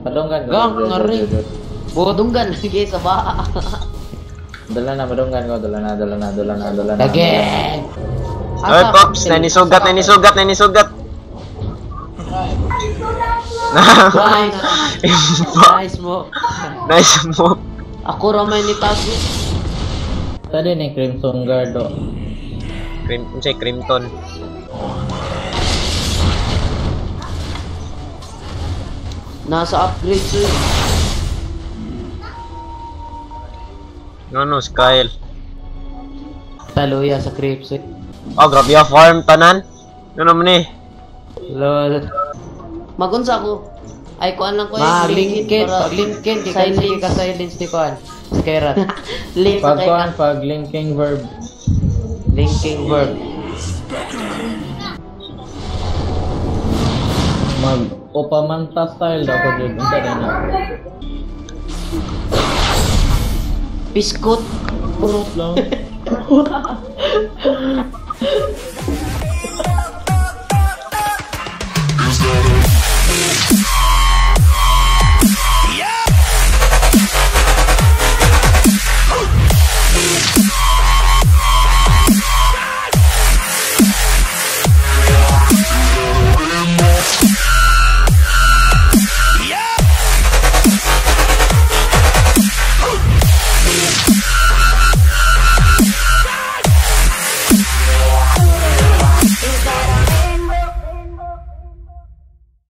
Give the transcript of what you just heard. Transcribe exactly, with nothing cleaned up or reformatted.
Madunggan ko. Gang, ngari. Bodunggan sige sa ba. Dala na, madunggan ko. Dala na, dala na, dala na, dala na. Again. Oy, Pops, nanisugat, nanisugat, nanisugat. Nice. Nice mo. Nice mo. Ako ramay ni Tago. Tadi ni Crimson Guard o. Crim, unsay Crimton. Nasa upgrade sir. No, no, Skyle. Taluya sa creeps eh. Oh, grabe ya farm tanan. Ano naman eh? Lol. Magunsa ko. Ay kuan lang ko Mag-linkin, pag-linkin, kikain ka silence ni kuan. Skerat. Link sa Pag kay kuan, pag linking verb. linking verb. Mag upamanta style daw ko dun. Unsa din na. Biskut. Purot lang.